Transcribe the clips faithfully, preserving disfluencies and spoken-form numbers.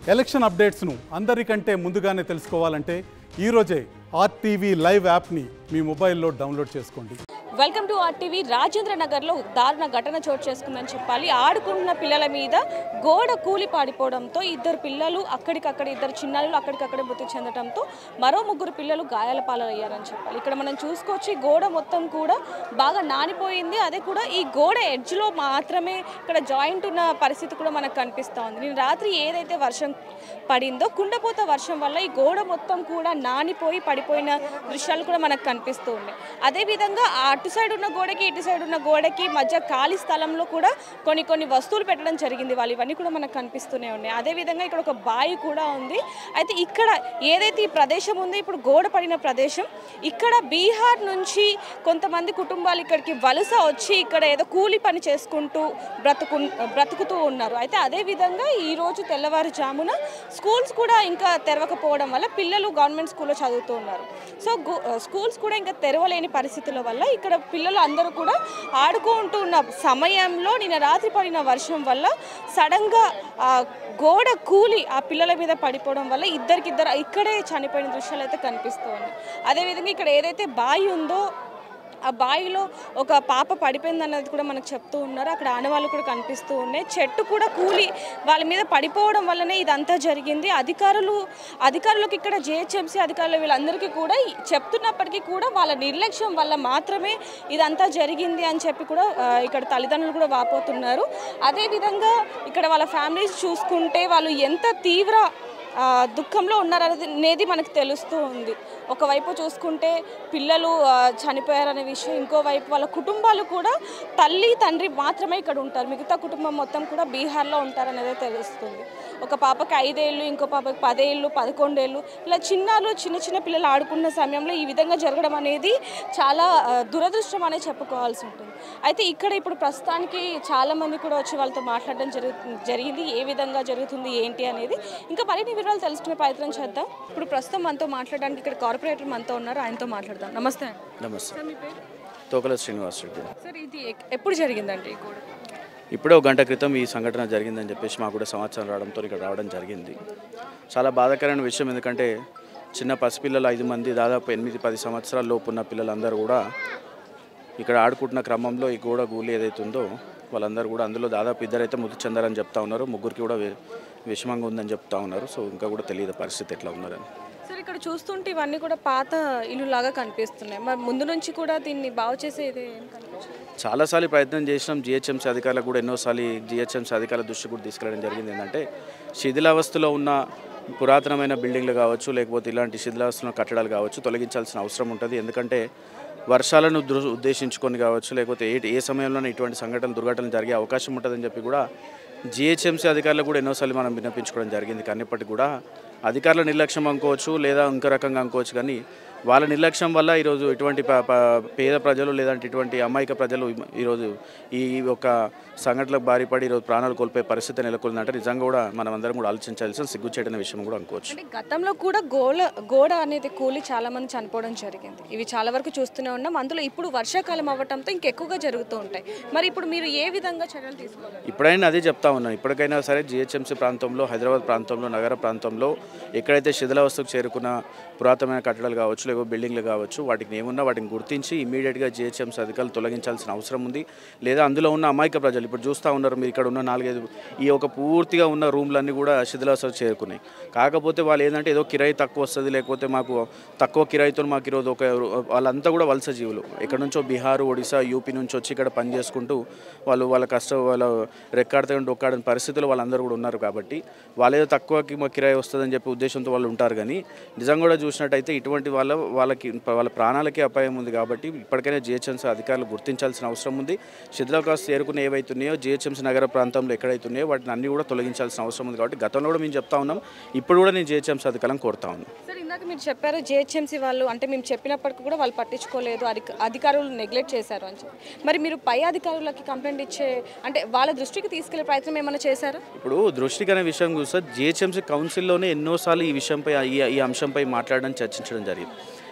Election అప్డేట్స్ను అందరికంటే ముందుగానే తెలుసుకోవాలంటే ఈరోజే ఆర్టీవీ లైవ్ యాప్ని మీ మొబైల్లో డౌన్లోడ్ చేసుకోండి. Welcome to RTV. రాజేంద్ర నగర్లో దారుణ ఘటన చోటు చేసుకుందని చెప్పాలి. ఆడుకున్న పిల్లల మీద గోడ కూలి పాడిపోవడంతో ఇద్దరు పిల్లలు అక్కడికక్కడ ఇద్దరు చిన్నారులు అక్కడికక్కడే మృతి చెందడంతో మరో ముగ్గురు పిల్లలు గాయాల పాలయ్యారని చెప్పాలి. ఇక్కడ మనం చూసుకోవచ్చు గోడ మొత్తం కూడా బాగా నానిపోయింది. అదే కూడా ఈ గోడ ఎడ్జ్లో మాత్రమే ఇక్కడ జాయింట్ ఉన్న పరిస్థితి కూడా మనకు కనిపిస్తూ ఉంది. నేను రాత్రి ఏదైతే వర్షం పడిందో కుండపోత వర్షం వల్ల ఈ గోడ మొత్తం కూడా నానిపోయి పడిపోయిన దృశ్యాలు కూడా మనకు కనిపిస్తూ ఉన్నాయి. అదేవిధంగా అటు సైడ్ ఉన్న గోడకి ఇటు సైడ్ ఉన్న గోడకి మధ్య ఖాళీ స్థలంలో కూడా కొన్ని కొన్ని వస్తువులు పెట్టడం జరిగింది. వాళ్ళు ఇవన్నీ కూడా మనకు కనిపిస్తూనే ఉన్నాయి. అదేవిధంగా ఇక్కడ ఒక బావి కూడా ఉంది. అయితే ఇక్కడ ఏదైతే ఈ ప్రదేశం ఉందో ఇప్పుడు గోడ పడిన ప్రదేశం, ఇక్కడ బీహార్ నుంచి కొంతమంది కుటుంబాలు ఇక్కడికి వలస వచ్చి ఇక్కడ ఏదో కూలి పని చేసుకుంటూ బ్రతుకు బ్రతుకుతూ ఉన్నారు. అయితే అదేవిధంగా ఈరోజు తెల్లవారుజామున స్కూల్స్ కూడా ఇంకా తెరవకపోవడం వల్ల పిల్లలు గవర్నమెంట్ స్కూల్లో చదువుతూ ఉన్నారు. సో స్కూల్స్ కూడా ఇంకా తెరవలేని పరిస్థితుల వల్ల ఇక్కడ పిల్లలు అందరూ కూడా ఆడుకుంటూ ఉన్న సమయంలో నిన్న రాత్రి పడిన వర్షం వల్ల సడన్గా గోడ కూలి ఆ పిల్లల మీద పడిపోవడం వల్ల ఇద్దరికిద్దరు ఇక్కడే చనిపోయిన దృశ్యాలు అయితే కనిపిస్తూ ఉన్నాయి. అదేవిధంగా ఇక్కడ ఏదైతే బావి ఉందో ఆ బావిలో ఒక పాప పడిపోయింది అన్నది కూడా మనకు చెప్తూ ఉన్నారు. అక్కడ ఆనవాళ్ళు కూడా కనిపిస్తూ ఉన్నాయి. చెట్టు కూడా కూలి వాళ్ళ మీద పడిపోవడం వల్లనే ఇదంతా జరిగింది. అధికారులు అధికారులకు ఇక్కడ జిహెచ్ఎంసీ అధికారులు వీళ్ళందరికీ కూడా చెప్తున్నప్పటికీ కూడా వాళ్ళ నిర్లక్ష్యం వల్ల మాత్రమే ఇదంతా జరిగింది అని చెప్పి కూడా ఇక్కడ తల్లిదండ్రులు కూడా వాపోతున్నారు. అదేవిధంగా ఇక్కడ వాళ్ళ ఫ్యామిలీస్ చూసుకుంటే వాళ్ళు ఎంత తీవ్ర దుఃఖంలో ఉన్నారనేది మనకు తెలుస్తూ ఉంది. ఒకవైపు చూసుకుంటే పిల్లలు చనిపోయారనే విషయం, ఇంకోవైపు వాళ్ళ కుటుంబాలు కూడా తల్లి తండ్రి మాత్రమే ఇక్కడ ఉంటారు, మిగతా కుటుంబం మొత్తం కూడా బీహార్లో ఉంటారనేది తెలుస్తుంది. ఒక పాపకి ఐదేళ్ళు, ఇంకో పాపకి పదేళ్ళు, పదకొండేళ్ళు, ఇలా చిన్నాళ్ళు చిన్న చిన్న పిల్లలు ఆడుకున్న సమయంలో ఈ విధంగా జరగడం అనేది చాలా దురదృష్టం అనే చెప్పుకోవాల్సి ఉంటుంది. అయితే ఇక్కడ ఇప్పుడు ప్రస్తుతానికి చాలామంది కూడా వచ్చి వాళ్ళతో మాట్లాడడం జరుగు జరిగింది ఏ విధంగా జరుగుతుంది ఏంటి అనేది. ఇంకా మరిన్ని వివరాలు తెలుసుకునే ప్రయత్నం చేద్దాం. ఇప్పుడు ప్రస్తుతం మనతో మాట్లాడడానికి ఇక్కడ కార్పొరేటర్ మనతో ఉన్నారు, ఆయనతో మాట్లాడదాం. నమస్తే. నమస్తే. తోకల శ్రీనివాస్ రెడ్డి. సార్, ఇది ఎప్పుడు జరిగిందండి? ఇప్పుడే ఒక గంట క్రితం ఈ సంఘటన జరిగిందని చెప్పేసి మాకు కూడా సమాచారం రావడంతో ఇక్కడ రావడం జరిగింది. చాలా బాధాకరమైన విషయం, ఎందుకంటే చిన్న పసిపిల్లలు ఐదు మంది దాదాపు ఎనిమిది పది సంవత్సరాల లోపు ఉన్న పిల్లలందరూ కూడా ఇక్కడ ఆడుకుంటున్న క్రమంలో ఈ గోడ గూలి ఏదైతే ఉందో వాళ్ళందరూ కూడా అందులో దాదాపు ఇద్దరైతే మృతి చెందారని చెప్తా ఉన్నారు, ముగ్గురికి కూడా విషమంగా ఉందని చెప్తా ఉన్నారు. సో ఇంకా కూడా తెలియదు పరిస్థితి ఎట్లా ఉన్నారని. సార్, ఇక్కడ చూస్తుంటే ఇవన్నీ కూడా పాత ఇల్లు లాగా కనిపిస్తున్నాయి. మరి ముందు నుంచి కూడా దీన్ని బాగు చేసేది చాలాసార్లు ప్రయత్నం చేసినాం. జిహెచ్ఎంసీ అధికారులకు కూడా ఎన్నోసార్లు జిహెచ్ఎంసీ అధికారుల దృష్టి కూడా తీసుకెళ్ళడం జరిగింది. ఏంటంటే శిథిలావస్థలో ఉన్న పురాతనమైన బిల్డింగ్లు కావచ్చు, లేకపోతే ఇలాంటి శిథిలావస్థలో కట్టడాలు కావచ్చు తొలగించాల్సిన అవసరం ఉంటుంది. ఎందుకంటే వర్షాలను ఉద్దేశించుకొని కావచ్చు, లేకపోతే ఏ ఏ సమయంలోనే ఇటువంటి సంఘటనలు దుర్ఘటనలు జరిగే అవకాశం ఉంటుందని చెప్పి కూడా జిహెచ్ఎంసీ అధికారులు కూడా ఎన్నోసార్లు మనం విన్నపించుకోవడం జరిగింది. కానీ ఇప్పటికి కూడా అధికారుల నిర్లక్ష్యం అనుకోవచ్చు, లేదా ఇంకో రకంగా అనుకోవచ్చు, కానీ వాళ్ళ నిర్లక్ష్యం వల్ల ఈరోజు ఇటువంటి పేద ప్రజలు లేదంటే ఇటువంటి అమాయక ప్రజలు ఈరోజు ఈ ఒక సంఘటనలకు బారిపడి ఈరోజు ప్రాణాలు కోల్పోయే పరిస్థితి నెలకొందంటే నిజంగా కూడా మనం అందరం కూడా ఆలోచించాల్సిన సిగ్గుచేటనే విషయం కూడా అనుకోవచ్చు. గతంలో కూడా గోడ గోడ అనేది కూలి చాలా మంది చనిపోవడం జరిగింది. ఇవి చాలా వరకు చూస్తూనే ఉన్నాం. అందులో ఇప్పుడు వర్షాకాలం అవ్వడంతో ఇంకెక్కువగా జరుగుతూ ఉంటాయి. మరి ఇప్పుడు మీరు ఏ విధంగా చర్యలు తీసుకోవాలి? ఇప్పుడైనా అదే చెప్తా ఉన్నాను. ఇప్పటికైనా సరే జిహెచ్ఎంసీ ప్రాంతంలో, హైదరాబాద్ ప్రాంతంలో, నగర ప్రాంతంలో ఎక్కడైతే శిథిలావస్థకు చేరుకున్న పురాతనమైన కట్టడాలు కావచ్చు, లేకపోతే బిల్డింగ్లు కావచ్చు, వాటికి ఏమున్నా వాటిని గుర్తించి ఇమీడియట్గా జిహెచ్ఎంసీ అధికారులు తొలగించాల్సిన అవసరం ఉంది. లేదా అందులో ఉన్న అమాయక ప్రజలు ఇప్పుడు చూస్తూ ఉన్నారు, మీరు ఇక్కడ ఉన్న నాలుగైదు ఈ ఒక పూర్తిగా ఉన్న రూమ్లన్నీ కూడా శిథిలావస్థకు చేరుకున్నాయి. కాకపోతే వాళ్ళు ఏంటంటే ఏదో కిరాయి తక్కువ వస్తుంది, లేకపోతే మాకు తక్కువ కిరాయితో మాకు ఈరోజు ఒక వాళ్ళంతా కూడా వలస జీవులు ఎక్కడి నుంచో బీహార్, ఒడిశా, యూపీ నుంచి వచ్చి ఇక్కడ పని చేసుకుంటూ వాళ్ళు వాళ్ళ కష్టం వాళ్ళ రెక్కాడితే డొక్కాడని పరిస్థితులు వాళ్ళందరూ కూడా ఉన్నారు. కాబట్టి వాళ్ళు ఏదో తక్కువకి మా కిరాయి వస్తుందని చెప్పి ఉద్దేశంతో వాళ్ళు ఉంటారు. కానీ నిజంగా కూడా చూసినట్టయితే ఇటువంటి వాళ్ళ వాళ్ళకి వాళ్ళ ప్రాణాలకే అపాయం ఉంది. కాబట్టి ఇప్పటికైనా జిహెచ్ఎంసీ అధికారులు గుర్తించాల్సిన అవసరం ఉంది. శిథిలావస్థ చేరుకునే ఏవైతున్నాయో జిహెచ్ఎంసీ నగర ప్రాంతంలో ఎక్కడైతున్నాయో వాటిని అన్ని కూడా తొలగించాల్సిన అవసరం ఉంది. కాబట్టి గతంలో కూడా మేము చెప్తా ఉన్నాం, ఇప్పుడు కూడా నేను జిహెచ్ఎంసీ అధికారులను కోరుతా ఉన్నాను. సార్, ఇందాక మీరు చెప్పారు జిహెచ్ఎంసీ వాళ్ళు అంటే మేము చెప్పినప్పటికీ కూడా వాళ్ళు పట్టించుకోలేదు, అధికారులు నెగ్లెక్ట్ చేశారు అని చెప్పి. మరి మీరు పై అధికారులకి కంప్లైంట్ ఇచ్చే అంటే వాళ్ళ దృష్టికి తీసుకెళ్లే ప్రయత్నం ఏమైనా చేశారా? ఇప్పుడు దృష్టికి అనే విషయం చూస్తే జిహెచ్ఎంసీ కౌన్సిల్లోనే ఎన్నోసార్లు ఈ విషయంపై ఈ అంశంపై మాట్లాడడం చర్చించడం జరిగింది.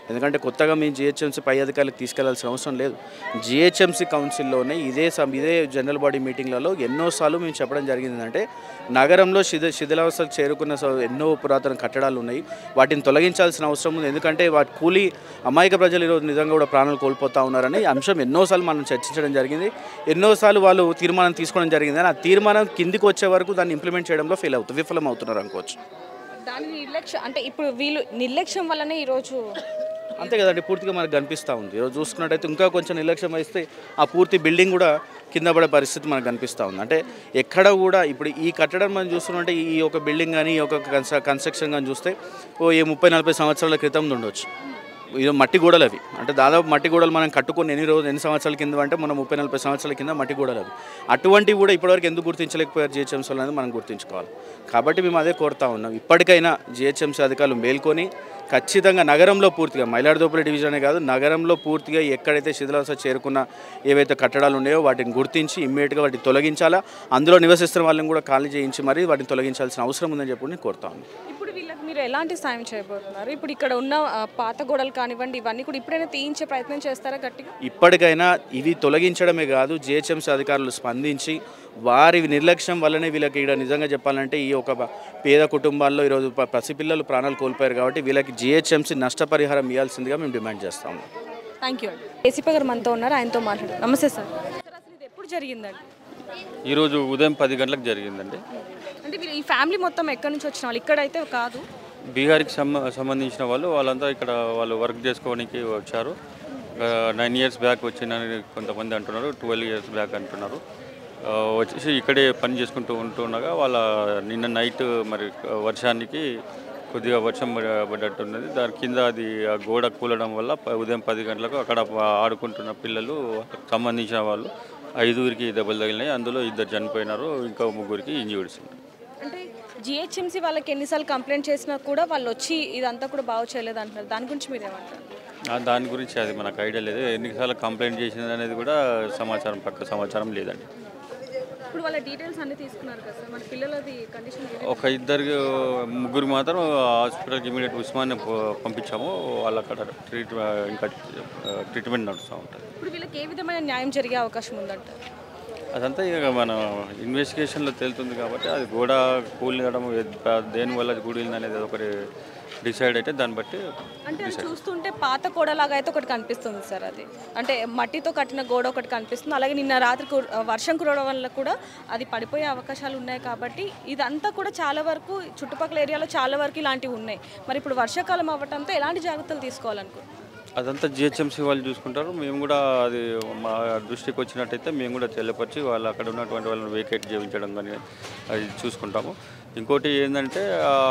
ఎందుకంటే కొత్తగా మేము జిహెచ్ఎంసీ పై అధికారులకు తీసుకెళ్లాల్సిన అవసరం లేదు. జిహెచ్ఎంసీ కౌన్సిల్లోనే ఇదే సమ్ ఇదే జనరల్ బాడీ మీటింగ్లలో ఎన్నోసార్లు మేము చెప్పడం జరిగింది. అంటే నగరంలో శిథి శిథిలావస్థకు చేరుకున్న ఎన్నో పురాతన కట్టడాలు ఉన్నాయి, వాటిని తొలగించాల్సిన అవసరం ఉంది. ఎందుకంటే వాటి కూలి అమాయక ప్రజలు ఈరోజు నిజంగా కూడా ప్రాణాలు కోల్పోతూ ఉన్నారని అంశం ఎన్నోసార్లు మనం చర్చించడం జరిగింది. ఎన్నోసార్లు వాళ్ళు తీర్మానం తీసుకోవడం జరిగింది. ఆ తీర్మానం కిందికి వచ్చే వరకు దాన్ని ఇంప్లిమెంట్ చేయడంలో ఫెయిల్ అవుతుంది, విఫలం అవుతున్నారు అనుకోవచ్చు. దాని నిర్లక్ష్యం అంటే ఇప్పుడు వీళ్ళు నిర్లక్ష్యం వల్లనే ఈరోజు అంతే కదండి, పూర్తిగా మనకు కనిపిస్తూ ఉంది. ఈరోజు చూసుకున్నట్టయితే ఇంకా కొంచెం నిర్లక్ష్యం వహిస్తే ఆ పూర్తి బిల్డింగ్ కూడా కింద పడే పరిస్థితి మనకు కనిపిస్తూ ఉంది. అంటే ఎక్కడ కూడా ఇప్పుడు ఈ కట్టడం మనం చూస్తున్నట్టే ఈ ఒక బిల్డింగ్ కానీ ఈ ఒక కన్స్ట్రక్షన్ కానీ చూస్తే ఓ ఏ ముప్పై నలభై సంవత్సరాల క్రితం ఉండొచ్చు. ఇది మట్టి గోడలు అవి, అంటే దాదాపు మట్టి గోడలు మనం కట్టుకొని ఎన్ని రోజులు ఎన్ని సంవత్సరాల కింద అంటే మనం ముప్పై నలభై సంవత్సరాల కింద మట్టి గోడలు అవి. అటువంటివి కూడా ఇప్పటివరకు ఎందుకు గుర్తించలేకపోయారు జిహెచ్ఎంసీ అనేది మనం గుర్తించుకోవాలి. కాబట్టి మేము అదే కోరుతా ఉన్నాం, ఇప్పటికైనా జిహెచ్ఎంసీ అధికారులు మేల్కొని ఖచ్చితంగా నగరంలో పూర్తిగా మైలాడుదోపల్లి డివిజనే కాదు నగరంలో పూర్తిగా ఎక్కడైతే శిథిలావస్థ చేరుకున్న ఏవైతే కట్టడాలు ఉన్నాయో వాటిని గుర్తించి ఇమ్మీడియట్గా వాటిని తొలగించాలా, అందులో నివసిస్తున్న వాళ్ళని కూడా ఖాళీ చేయించి మరీ వాటిని తొలగించాల్సిన అవసరం ఉందని చెప్పి నేను కోరుతా ఉన్నాను. ఇప్పుడు వీళ్ళకి మీరు ఎలాంటి సాయం చేయబోతున్నారు? ఇప్పుడు ఇక్కడ ఉన్న పాత గోడలు కానివ్వండి ఇవన్నీ కూడా ఇప్పుడైనా తీయించే ప్రయత్నం చేస్తారా గట్టిగా? ఇప్పటికైనా ఇవి తొలగించడమే కాదు, జిహెచ్ఎంసీ అధికారులు స్పందించి వారి నిర్లక్ష్యం వల్లనే వీళ్ళకి ఇక్కడ నిజంగా చెప్పాలంటే ఈ ఒక పేద కుటుంబాల్లో ఈరోజు పసిపిల్లలు ప్రాణాలు కోల్పోయారు. కాబట్టి వీళ్ళకి జిహెచ్ఎంసీ నష్టపరిహారం ఇవ్వాల్సిందిగా మేము డిమాండ్ చేస్తాము. థ్యాంక్ యూ అండి. ఏసీపీ గారు మనతో ఉన్నారు, ఆయనతో మాట్లాడారు. నమస్తే సార్. సార్ అసలు ఇది ఎప్పుడు జరిగిందండి? ఈరోజు ఉదయం పది గంటలకు జరిగిందండి. అంటే మీరు ఈ ఫ్యామిలీ మొత్తం ఎక్కడి నుంచి వచ్చిన వాళ్ళు? ఇక్కడైతే కాదు, బీహార్కి సంబ సంబంధించిన వాళ్ళు వాళ్ళంతా ఇక్కడ వాళ్ళు వర్క్ చేసుకోవడానికి వచ్చారు. నైన్ ఇయర్స్ బ్యాక్ వచ్చిందని కొంతమంది అంటున్నారు, ట్వెల్వ్ ఇయర్స్ బ్యాక్ అంటున్నారు. వచ్చేసి ఇక్కడే పని చేసుకుంటూ ఉంటుండగా వాళ్ళ నిన్న నైట్ మరి వర్షానికి కొద్దిగా వర్షం పడ్డట్టున్నది. దాని కింద అది ఆ గోడ కూలడం వల్ల ఉదయం పది గంటలకు అక్కడ ఆడుకుంటున్న పిల్లలు సంబంధించిన వాళ్ళు ఐదుగురికి దెబ్బలు తగిలినాయి. అందులో ఇద్దరు చనిపోయినారు, ఇంకా ముగ్గురికి ఇంజ్యూర్స్ ఉన్నాయి. అంటే జిహెచ్ఎంసీ వాళ్ళకి ఎన్నిసార్లు కంప్లైంట్ చేసినా కూడా వాళ్ళు వచ్చి ఇదంతా కూడా బాగు చేయలేదు అంటున్నారు. దాని గురించి మీరు ఏమంటారు? దాని గురించి అది మనకు ఐడియా లేదు, ఎన్నిసార్లు కంప్లైంట్ చేసింది అనేది కూడా సమాచారం పక్క సమాచారం లేదండి. ఇప్పుడు వాళ్ళ డీటెయిల్స్ అన్ని తీసుకున్నారు కదా సార్, మన పిల్లలది కండిషన్? ఒక ఇద్దరు ముగ్గురు మాత్రం హాస్పిటల్కి ఇమీడియట్ ఉస్మాన్ పంపించాము, వాళ్ళు అక్కడ ట్రీట్ ఇంకా ట్రీట్మెంట్ నడుస్తూ ఉంటుంది. ఇప్పుడు వీళ్ళకి ఏ విధమైన న్యాయం జరిగే అవకాశం ఉందంట? అదంతా ఇక మన ఇన్వెస్టిగేషన్లో తేలుతుంది కాబట్టి అది గోడ కూలినడం దేనివల్ల కూలింది అనేది ఒకటి డిసైడ్ అయితే దాన్ని బట్టి. అంటే అది చూస్తుంటే పాత గోడలాగా అయితే ఒకటి కనిపిస్తుంది సార్, అది అంటే మట్టితో కట్టిన గోడ ఒకటి కనిపిస్తుంది. అలాగే నిన్న రాత్రి వర్షం కురవడం వల్ల కూడా అది పడిపోయే అవకాశాలు ఉన్నాయి. కాబట్టి ఇదంతా కూడా చాలా వరకు చుట్టుపక్కల ఏరియాలో చాలా వరకు ఇలాంటివి ఉన్నాయి. మరి ఇప్పుడు వర్షాకాలం అవ్వడంతో ఎలాంటి జాగ్రత్తలు తీసుకోవాలనుకుంటున్నారు? అదంతా జిహెచ్ఎంసీ వాళ్ళు చూసుకుంటారు. మేము కూడా అది మా దృష్టికి వచ్చినట్టయితే మేము కూడా తెలియపరిచి వాళ్ళు అక్కడ ఉన్నటువంటి వాళ్ళని వేకేట్ చేయించడం కానీ అది చూసుకుంటాము. ఇంకోటి ఏంటంటే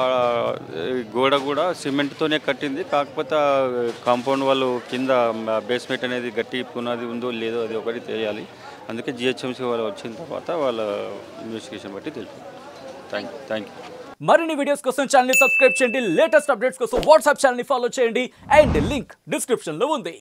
గోడ కూడా సిమెంట్తోనే కట్టింది, కాకపోతే కాంపౌండ్ వాళ్ళు కింద బేస్మెంట్ అనేది గట్టి పునాది ఉందో లేదో అది ఒకటి తెలియాలి. అందుకే జిహెచ్ఎంసీ వాళ్ళు వచ్చిన తర్వాత వాళ్ళ ఇన్వెస్టిగేషన్ బట్టి తెలుస్తుంది. థ్యాంక్ యూ థ్యాంక్ యూ మరిన్ని వీడియోస్ కోసం ఛానల్ ని సబ్స్క్రైబ్ చేయండి, లేటెస్ట్ అప్డేట్స్ కోసం వాట్సాప్ ఛానల్ ని ఫాలో చేయండి అండ్ లింక్ డిస్క్రిప్షన్ లో ఉంది.